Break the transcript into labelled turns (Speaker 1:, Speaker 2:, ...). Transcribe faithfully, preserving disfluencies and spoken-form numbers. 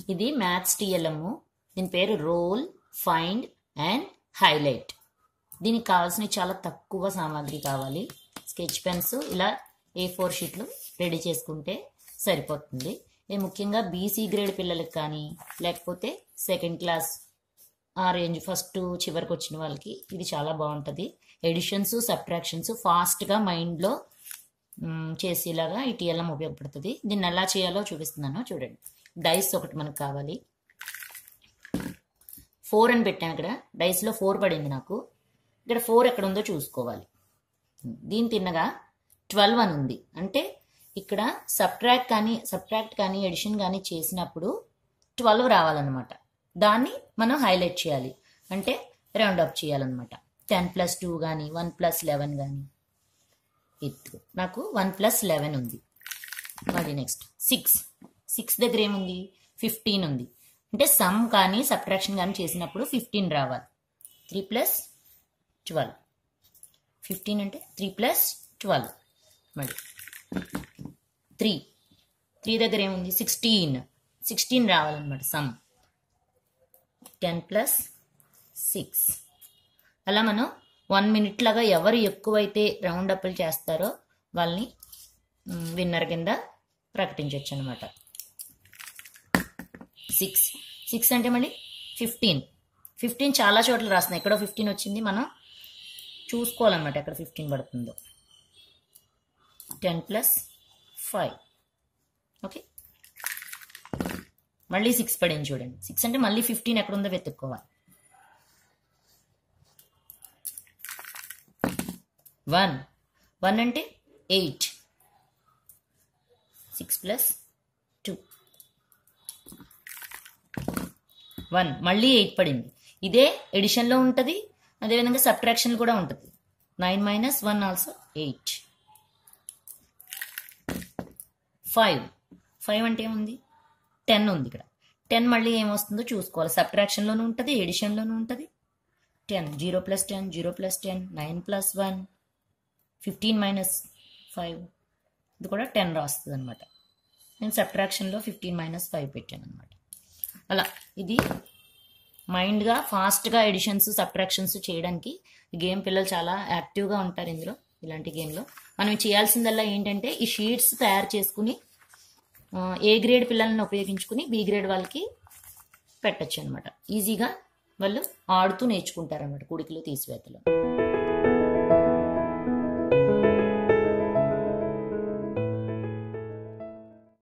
Speaker 1: ఇది maths TLM. దీని పేరు రోల్, ఫైండ్ అండ్ హైలైట్. దీనికి కావాల్సిన చాలా తక్కువ సామాగ్రి కావాలి. స్కెచ్ పెన్స్ ఇలా ఏ ఫోర్ షీట్లు రెడీ చేసుకుంటే సరిపోతుంది. ఇది ముఖ్యంగా బీసీ గ్రేడ్ పిల్లలకి కానీ లేకపోతే సెకండ్ క్లాస్ ఆ రేంజ్ ఫస్ట్ చివరికి వచ్చిన వాళ్ళకి ఇది చాలా బాగుంటుంది. ఎడిషన్స్, సబ్ట్రాక్షన్స్ ఫాస్ట్గా మైండ్లో చేసేలాగా ఈ టీఎల్ఎం ఉపయోగపడుతుంది. దీన్ని ఎలా చేయాలో చూపిస్తున్నాను చూడండి. డైస్ ఒకటి మనకు కావాలి. ఫోర్ అని పెట్టాను ఇక్కడ. డైస్లో ఫోర్ పడింది నాకు. ఇక్కడ ఫోర్ ఎక్కడ ఉందో చూసుకోవాలి. దీని తిన్నగా ట్వెల్వ్ అని ఉంది. అంటే ఇక్కడ సబ్ట్రాక్ట్ కానీ సబ్ట్రాక్ట్ కానీ ఎడిషన్ కానీ చేసినప్పుడు ట్వెల్వ్ రావాలన్నమాట. దాన్ని మనం హైలైట్ చేయాలి, అంటే రౌండ్ అప్ చేయాలన్నమాట. టెన్ ప్లస్ టూ కానీ వన్ ప్లస్ లెవెన్ కానీ ఇది నాకు వన్ ప్లస్ లెవెన్ ఉంది. మళ్ళీ నెక్స్ట్ సిక్స్ సిక్స్ దగ్గర ఏముంది? ఫిఫ్టీన్ ఉంది. అంటే సమ్ కానీ సబ్ట్రాక్షన్ కానీ చేసినప్పుడు ఫిఫ్టీన్ రావాలి. Three plus twelve. ఫిఫ్టీన్ అంటే త్రీ ప్లస్ ట్వెల్వ్. మళ్ళీ త్రీ త్రీ దగ్గర ఏముంది? సిక్స్టీన్ సిక్స్టీన్ రావాలన్నమాట సమ్. Ten plus six. అలా మనం వన్ మినిట్ లాగా ఎవరు ఎక్కువైతే రౌండ్ అప్లు చేస్తారో వాళ్ళని విన్నర్ కింద ప్రకటించవచ్చు అనమాట. సిక్స్ సిక్స్ అంటే మళ్ళీ ఫిఫ్టీన్. ఫిఫ్టీన్ చాలా చోట్ల రాస్తున్నాయి. ఎక్కడో ఫిఫ్టీన్ వచ్చింది, మనం చూసుకోవాలన్నమాట ఎక్కడ ఫిఫ్టీన్ పడుతుందో. Ten plus five. ఓకే, మళ్ళీ సిక్స్ పడింది చూడండి. సిక్స్ అంటే మళ్ళీ ఫిఫ్టీన్ ఎక్కడ ఉందో వెతుక్కోవాలి. వన్ వన్ అంటే eight. Six plus two one. మళ్ళీ ఎయిట్ పడింది. ఇదే ఎడిషన్లో ఉంటుంది, అదేవిధంగా సబ్ట్రాక్షన్ కూడా ఉంటుంది. Nine minus one also eight. Five five అంటే ఏముంది? టెన్ ఉంది ఇక్కడ. టెన్ మళ్ళీ ఏమొస్తుందో చూసుకోవాలి. సబ్ట్రాక్షన్లోనూ ఉంటుంది, ఎడిషన్లోనూ ఉంటుంది. Ten zero plus ten zero plus ten nine plus one fifteen minus five. ఇది కూడా టెన్ రాస్తుంది అనమాట. నేను సబ్ట్రాక్షన్లో ఫిఫ్టీన్ మైనస్ ఫైవ్ పెట్టాను అనమాట. అలా ఇది మైండ్గా ఫాస్ట్గా ఎడిషన్స్ సబ్ట్రాక్షన్స్ చేయడానికి గేమ్ పిల్లలు చాలా యాక్టివ్గా ఉంటారు ఇందులో. ఇలాంటి గేమ్లో మనం చేయాల్సిందల్లా ఏంటంటే ఈ షీట్స్ తయారు చేసుకుని ఏ గ్రేడ్ పిల్లల్ని ఉపయోగించుకుని బి గ్రేడ్ వాళ్ళకి పెట్టచ్చు అనమాట. ఈజీగా వాళ్ళు ఆడుతూ నేర్చుకుంటారు అన్నమాట కూడికలు తీసివేతలు.